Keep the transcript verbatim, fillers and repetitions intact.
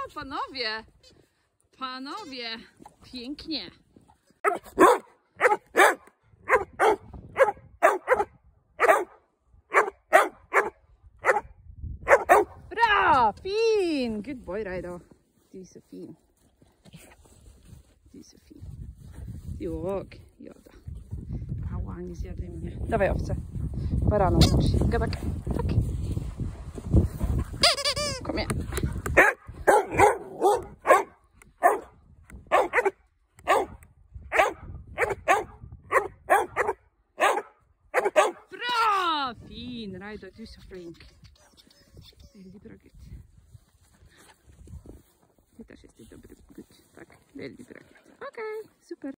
panowie! Panowie! Pięknie! Bra! Fin! Good boy, Raido. Du är så fin. Du är så fin. Jag, ja då. Ała, nie zjadaj mnie. Dawaj owce. Barana znaczy. Gadak. Tak. Kom igen. Bra! Fin, Raido. Du är så flink. Väldigt bra gutt. Det där känns det bra gutt. Tack. Väldigt bra gutt. Okej, okay, super.